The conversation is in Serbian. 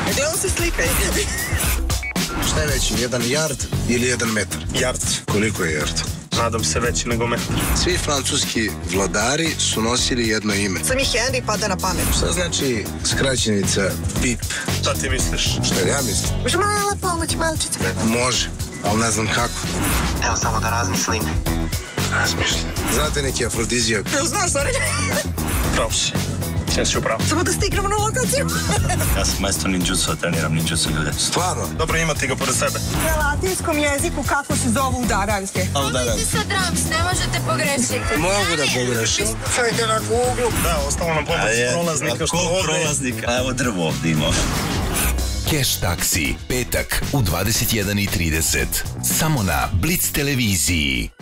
Gdje on se slika? Šta je veći, 1 yard ili 1 metar? Yard. Koliko je yard? Nadam se veći nego metar. Svi francuski vladari su nosili jedno ime. Sam i Henry pada na pamet. Šta znači skraćenica BIP? Šta ti misliš? Šta ja mislim? Može mala pomoć, malčica. Može, ali ne znam kako. Evo samo da razmislim. Razmišljam. Znate neki afrodizijak? Znaš, sorry. Pravo si. Sjesi u pravu. Samo da stigramo na lokaciju. Ja sam majstor ninjutsu, treniram ninjutsu ljude. Stvarno? Dobro, imati ga pored sebe. Na latinskom jeziku kako se zovu udaranske? Pomijte sa drums, ne možete pogrešiti. Mogu da pogrešim. Čajte na Google. Da, ostalo nam pomoć prolaznika što ovdje. Prolaznika? Evo drvo ovdje imao. Cash Taxi, petak u 21:30. Samo na Blitz televiziji.